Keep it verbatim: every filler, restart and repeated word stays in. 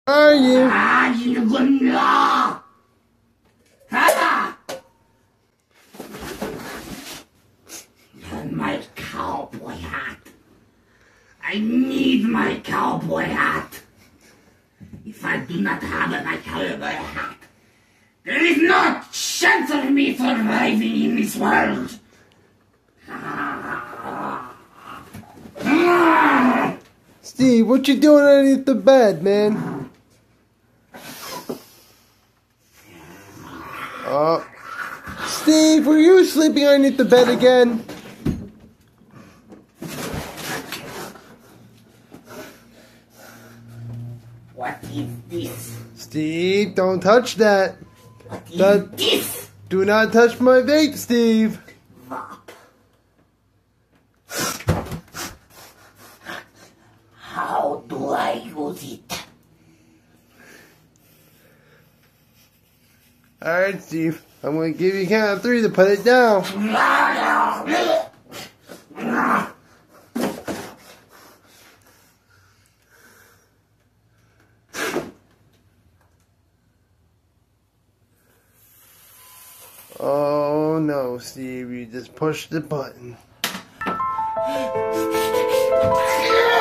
Are you? And my cowboy hat. I need my cowboy hat. If I do not have my cowboy hat, there is no chance of me surviving in this world. Steve, what you doing underneath the bed, man? Oh. Steve, were you sleeping underneath the bed again? What is this? Steve, don't touch that. What is That- this? Do not touch my vape, Steve. Vape. How do I use it? Alright, Steve. I'm going to give you a count of three to put it down. Oh no, Steve, you just pushed the button.